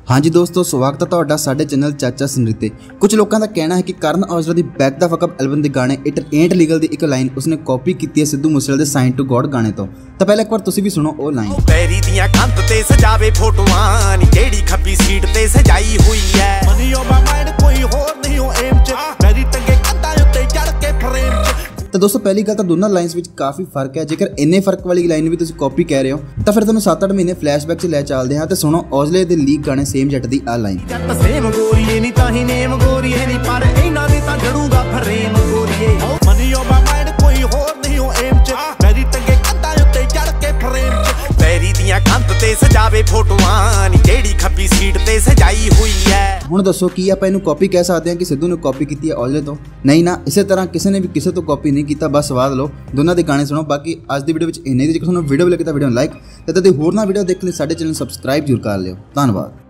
हाँ जी दोस्तों, स्वागत है ਤੁਹਾਡਾ ਸਾਡੇ चैनल चाचा स्मृति। कुछ लोगों का कहना है कि करण औजला की back the fuck up album के गाने इट एंट लीगल की एक लाइन उसने कॉपी की है सिद्धू मूसेवाले के साइन टू गॉड गाने तो पहले एक बार तुसी भी सुनो वो लाइन। पैरी दियां कंध ते सजावे फोटोआं नी जेड़ी खब्बी सीट ते सजाई हुई है। मनियो मा माइंड कोई होर नहीं हो एम च मेरी टंगे कंधा उत्ते चढ़ के फ्रेम च। तो दोस्तों पहली गल तो दोनों लाइन्स में काफ़ी फर्क है। जेकर इन्ने फर्क वाली लाइन भी तुम कॉपी कह रहे हो तो फिर तुम 7-8 महीने फ्लैशबैक से लै चलते हैं तो सुनो औजले के लीक गाने सेम जट की आ लाइन। हुण दसो की आप इनू कॉपी कह सकते हैं कि सिद्धू ने कॉपी की है औजले तो? नहीं ना, इस तरह किसी ने भी किसी तो कॉपी नहीं किया। बस स्वाद लो, दोनों के गाने सुनो। बाकी आज की वीडियो में इन्ने। जो वीडियो लगे तो वीडियो लाइक तो होर वीडियो देखने साडे चैनल सबसक्राइब जरूर कर लियो। धन्यवाद।